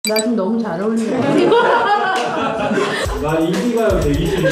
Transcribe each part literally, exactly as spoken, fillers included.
나 지금 너무 잘 어울리네. 나 인기가요 대기실이야.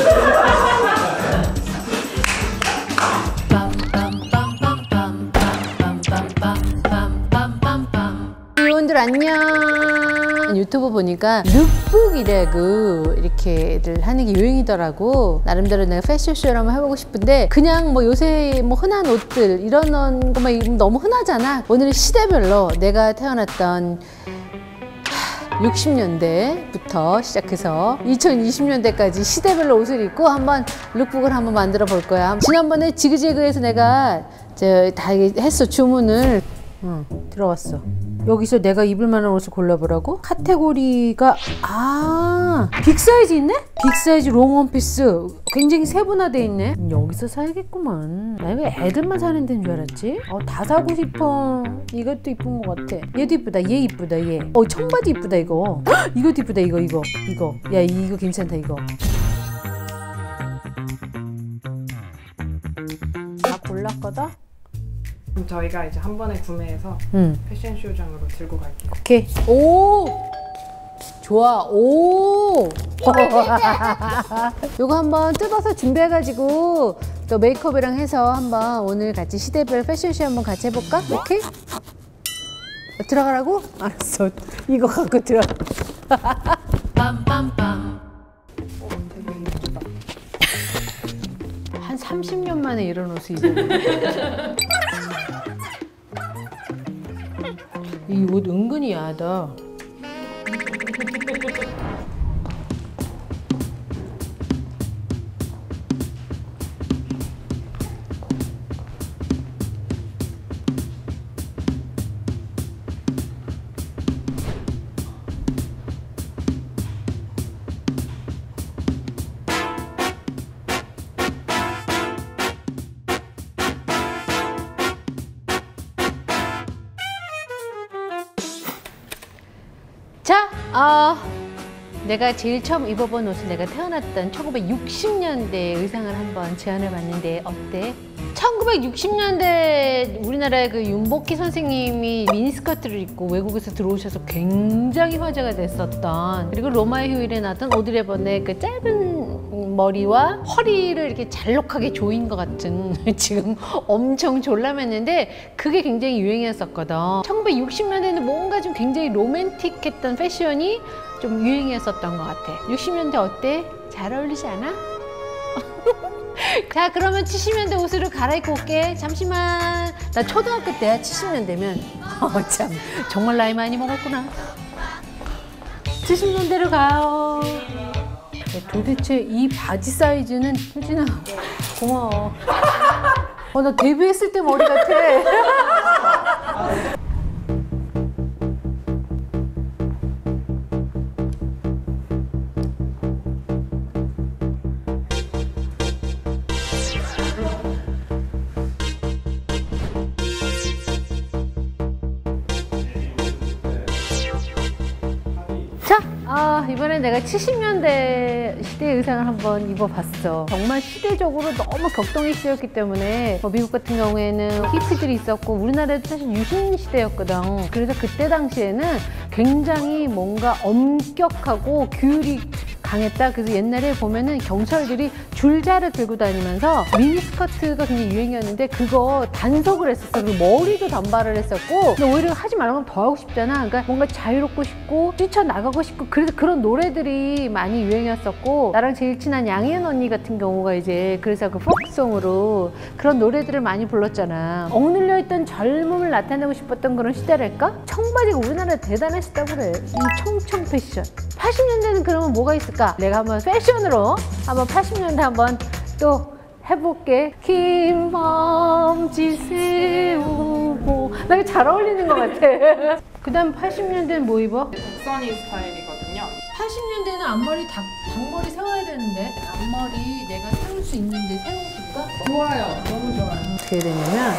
여러분들 안녕. 유튜브 보니까 룩북이라고 이렇게들 하는 게 유행이더라고. 나름대로 내가 패션쇼를 한번 해보고 싶은데 그냥 뭐 요새 뭐 흔한 옷들 이런 것만 너무 흔하잖아. 오늘은 시대별로 내가 태어났던 육십 년대부터 시작해서 이천이십 년대까지 시대별로 옷을 입고 한번 룩북을 한번 만들어 볼 거야. 지난번에 지그재그에서 내가 저 다 했어, 주문을. 응, 들어왔어. 여기서 내가 입을 만한 옷을 골라보라고? 카테고리가 아 빅사이즈 있네? 빅사이즈 롱 원피스 굉장히 세분화돼 있네. 여기서 사야겠구만. 나 이거 애들만 사는 데인 줄 알았지? 어, 다 사고 싶어. 이것도 이쁜 것 같아. 얘도 이쁘다. 얘 이쁘다. 얘. 어, 청바지 이쁘다 이거. 헉, 이것도 이쁘다. 이거 이거 이거. 야, 이거 괜찮다 이거. 다 골랐거든? 그럼 저희가 이제 한 번에 구매해서 응. 패션쇼장으로 들고 갈게요. 오케이. 오! 좋아. 오! 요거 한번 뜯어서 준비해가지고 또 메이크업이랑 해서 한번 오늘 같이 시대별 패션쇼 한번 같이 해볼까? 오케이? 들어가라고? 알았어. 이거 갖고 들어가. 빰빰빰. 어, 되게 예쁘다. 한 삼십 년 만에 이런 옷을 입어. 이 옷 은근히 야하다. 자, 어, 내가 제일 처음 입어본 옷은 내가 태어났던 천구백육십 년대 의상을 한번 제안해봤는데 어때? 천구백육십 년대 우리나라의 그 윤복희 선생님이 미니스커트를 입고 외국에서 들어오셔서 굉장히 화제가 됐었던, 그리고 로마의 휴일에 나왔던 오드리 헵번의 그 짧은 머리와 허리를 이렇게 잘록하게 조인 것 같은 지금 엄청 졸라맸는데 그게 굉장히 유행이었었거든. 천구백육십 년대에는 뭔가 좀 굉장히 로맨틱했던 패션이 좀 유행이었었던 것 같아. 육십 년대 어때? 잘 어울리지 않아? 자, 그러면 칠십 년대 옷으로 갈아입고 올게. 잠시만. 나 초등학교 때야. 칠십 년대면. 어, 참 정말 나이 많이 먹었구나. 칠십 년대로 가요. 도대체 이 바지 사이즈는, 효진아 고마워. 어, 나 데뷔했을 때 머리 같아. 자, 아, 이번엔 내가 칠십 년대 시대 의상을 한번 입어봤어. 정말 시대적으로 너무 격동의 시대였기 때문에 뭐 미국 같은 경우에는 히피들이 있었고 우리나라도 사실 유신 시대였거든. 그래서 그때 당시에는 굉장히 뭔가 엄격하고 규율이 강했다. 그래서 옛날에 보면은 경찰들이 줄자를 들고 다니면서 미니스커트가 굉장히 유행이었는데 그거 단속을 했었어. 그리고 머리도 단발을 했었고, 근데 오히려 하지 말라고 하면 더 하고 싶잖아. 그러니까 뭔가 자유롭고 싶고 뛰쳐나가고 싶고, 그래서 그런 노래들이 많이 유행이었었고, 나랑 제일 친한 양희은 언니 같은 경우가 이제 그래서 그 포크송으로 그런 노래들을 많이 불렀잖아. 억눌려 있던 젊음을 나타내고 싶었던 그런 시대랄까? 청바지가 우리나라에 대단했었다고 그래. 이 청청 패션. 팔십 년대는 그러면 뭐가 있을까? 내가 한번 패션으로 한번 팔십 년대 한번 또 해볼게. 긴 밤지 세우고. 나 이거 잘 어울리는 것 같아. 그 다음 팔십 년대는 뭐 입어? 덕선이 스타일이거든요. 팔십 년대는 앞머리 닭, 닭머리 세워야 되는데 앞머리 내가 세울 수 있는데 세워줄까? 좋아요. 너무 좋아요. 어떻게 되냐면,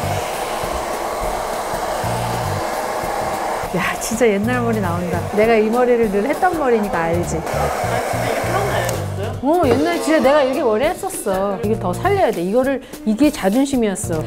야, 진짜 옛날 머리 나온다. 내가 이 머리를 늘 했던 머리니까 알지? 아, 진짜 이렇게 하는 애였어요? 어, 옛날에 진짜 내가 이렇게 머리 했었어. 이걸 더 살려야 돼. 이거를, 이게 자존심이었어.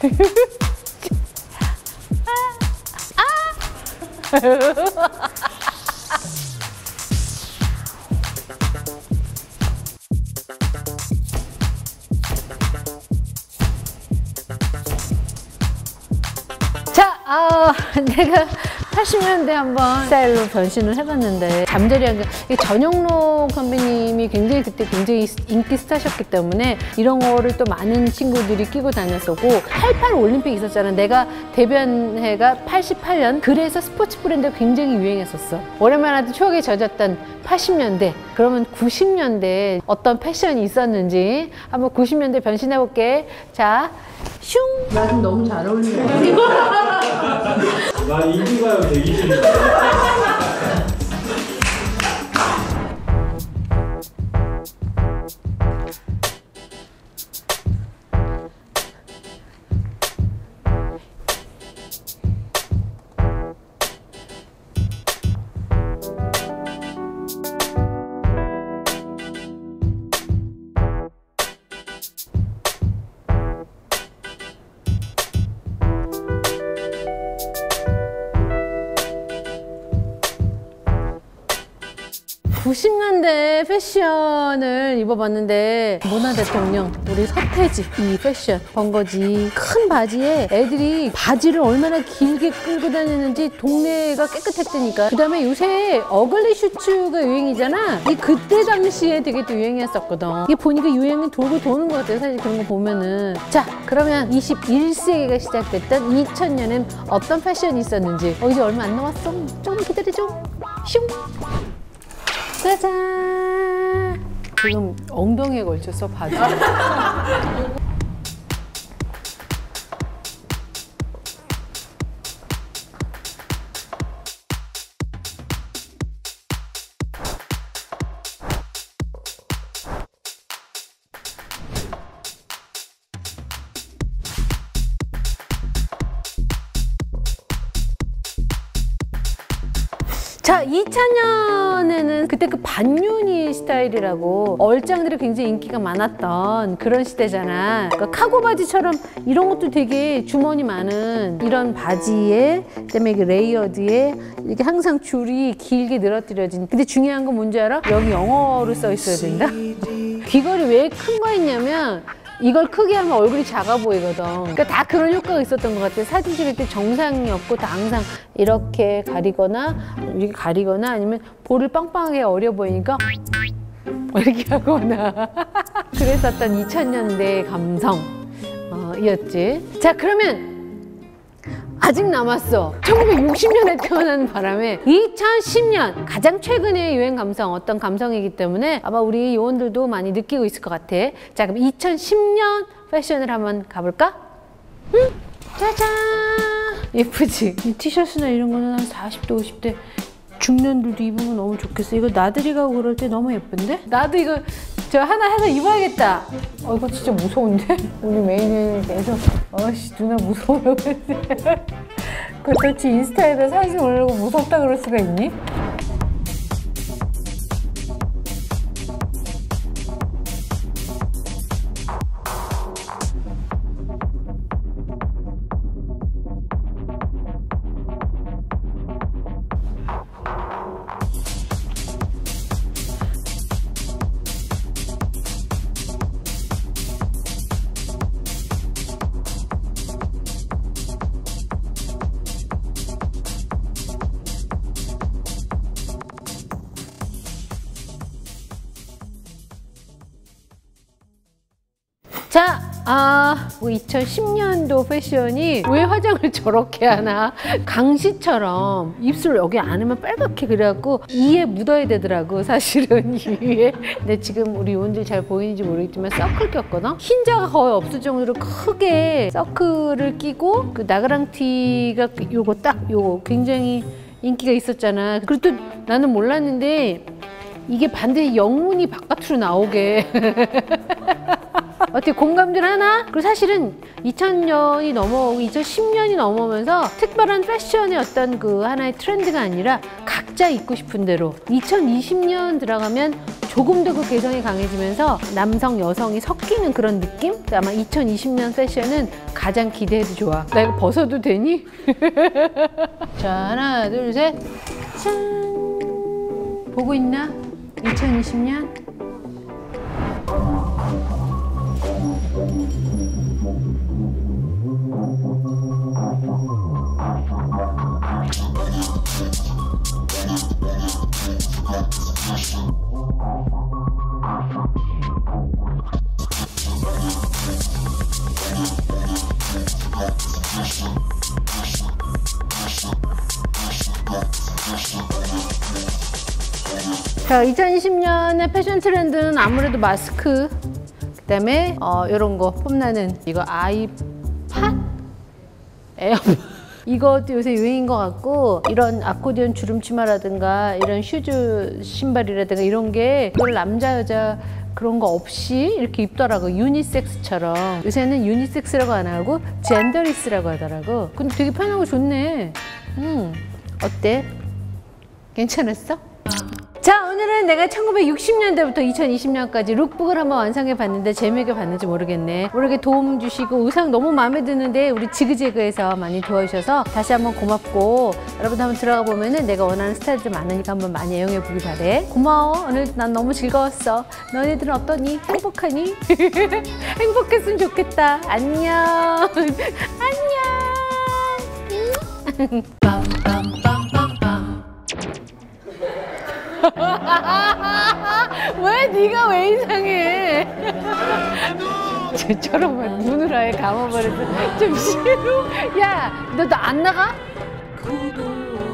자, 아, 내가 팔십 년대 한번 스타일로 변신을 해봤는데 잠자리한 게 전영록 선배님이 굉장히 그때 굉장히 인기 스타셨기 때문에 이런 거를 또 많은 친구들이 끼고 다녔었고 팔십팔 올림픽 있었잖아. 내가 데뷔한 해가 팔십팔 년. 그래서 스포츠 브랜드가 굉장히 유행했었어. 오랜만에 추억에 젖었던 팔십 년대. 그러면 구십 년대에 어떤 패션이 있었는지 한번 구십 년대 변신해볼게. 자, 슝! 나 지금 너무 잘 어울리는 거 같아. 나 인기가요 대기 중이야. 구십 년대 패션을 입어봤는데 문화 대통령 우리 서태지 이 패션 번거지 큰 바지에 애들이 바지를 얼마나 길게 끌고 다니는지 동네가 깨끗했다니까. 그 다음에 요새 어글리 슈츠가 유행이잖아. 이 그때 당시에 되게 또 유행했었거든. 이게 보니까 유행이 돌고 도는 것 같아요. 사실 그런 거 보면은. 자, 그러면 이십일 세기가 시작됐던 이천 년엔 어떤 패션이 있었는지. 어, 이제 얼마 안 남았어. 조금 기다려줘. 슝. 짜잔! 지금 엉덩이에 걸쳤어, 바지. 자, 이천 년에는 그때 그 반윤이 스타일이라고 얼짱들이 굉장히 인기가 많았던 그런 시대잖아. 그러니까 카고 바지처럼 이런 것도 되게 주머니 많은 이런 바지에 그다음에 그 레이어드에 이렇게 항상 줄이 길게 늘어뜨려진. 근데 중요한 건 뭔지 알아? 여기 영어로 써 있어야 된다. 귀걸이 왜 큰 거 했냐면 이걸 크게 하면 얼굴이 작아 보이거든. 그러니까 다 그런 효과가 있었던 것 같아. 사진 찍을 때 정상이 없고 다 항상 이렇게 가리거나 이렇게 가리거나 아니면 볼을 빵빵하게 어려 보이니까 이렇게 하거나 그랬었던 이천 년대 감성 어, 이었지. 자, 그러면 아직 남았어. 천구백육십 년에 태어난 바람에 이천십 년 가장 최근의 유행 감성 어떤 감성이기 때문에 아마 우리 요원들도 많이 느끼고 있을 것 같아. 자, 그럼 이천십 년 패션을 한번 가볼까? 응? 짜잔! 예쁘지? 이 티셔츠나 이런 거는 한 사십 대 오십 대 중년들도 입으면 너무 좋겠어. 이거 나들이 가고 그럴 때 너무 예쁜데? 나도 이거 저 하나 해서 입어야겠다. 어, 이거 진짜 무서운데? 우리 메인은 계속 어씨 누나 무서워요. 그렇지 인스타에다 사진 올리고 무섭다 그럴 수가 있니? 자, 아, 뭐 이천십 년도 패션이 왜 화장을 저렇게 하나? 강시처럼 입술 여기 안으면 빨갛게 그래갖고 이에 묻어야 되더라고, 사실은 이 위에. 근데 지금 우리 요원들 잘 보이는지 모르겠지만 서클 꼈거든? 흰자가 거의 없을 정도로 크게 서클을 끼고 그 나그랑티가 요거 딱 요거 굉장히 인기가 있었잖아. 그리고 또 나는 몰랐는데 이게 반드시 영문이 바깥으로 나오게 어떻게 공감들 하나? 그리고 사실은 이천 년이 넘어오고 이천십 년이 넘어오면서 특별한 패션의 어떤 그 하나의 트렌드가 아니라 각자 입고 싶은 대로 이천이십 년 들어가면 조금 더 그 개성이 강해지면서 남성, 여성이 섞이는 그런 느낌? 아마 이천이십 년 패션은 가장 기대해도 좋아. 나 이거 벗어도 되니? 자, 하나, 둘, 셋. 짠! 보고 있나? 이천이십 년? 자, 이천이십 년의 패션 트렌드는 아무래도 마스크, 그 다음에 어, 이런 거 폼나는 이거 아이팟? 에어팟. 이것도 요새 유행인 것 같고, 이런 아코디언 주름치마라든가 이런 슈즈 신발이라든가 이런 게 이걸 남자 여자 그런 거 없이 이렇게 입더라고. 유니섹스처럼. 요새는 유니섹스라고 안 하고 젠더리스라고 하더라고. 근데 되게 편하고 좋네. 음, 어때? 괜찮았어? 자, 오늘은 내가 천구백육십 년대부터 이천이십 년까지 룩북을 한번 완성해 봤는데 재미있게 봤는지 모르겠네. 모르게 도움 주시고 의상 너무 마음에 드는데 우리 지그재그에서 많이 도와주셔서 다시 한번 고맙고, 여러분 한번 들어가 보면은 내가 원하는 스타일들 많으니까 한번 많이 애용해 보길 바래. 고마워. 오늘 난 너무 즐거웠어. 너네들은 어떠니? 행복하니? 행복했으면 좋겠다. 안녕. 안녕. 왜 네가 왜 이상해? 쟤처럼 눈을 아예 감아버려서 좀 싫어. 야, 너 안 나가?